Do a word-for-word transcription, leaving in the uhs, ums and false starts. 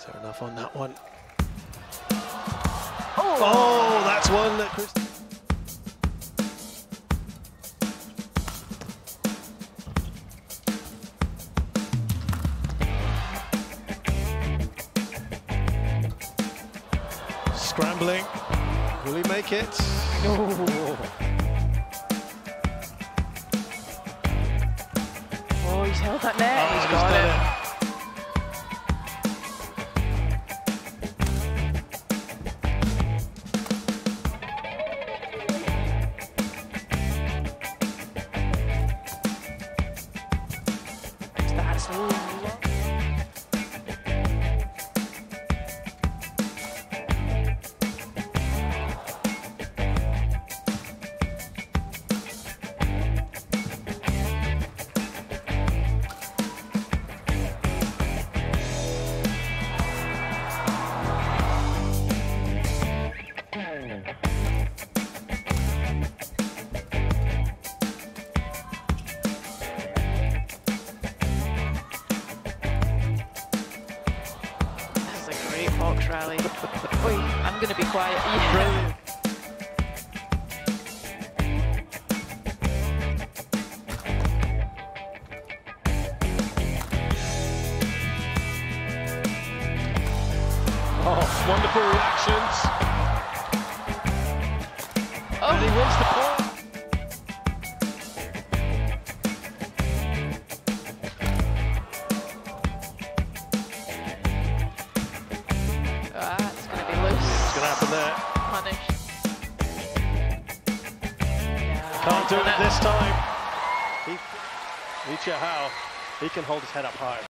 Is there enough on that one? Oh, oh that's one that Christie. Scrambling. Will he make it? Oh, oh he's held that net. Oh, he's he's got done it. it. That's all. Fox rally. Oi, I'm going to be quiet. Yeah. Brilliant. Oh, wonderful reactions. Oh. And he wins the point. There. Punished. Yeah, Can't do it it. this time. He, Chia, how he can hold his head up high.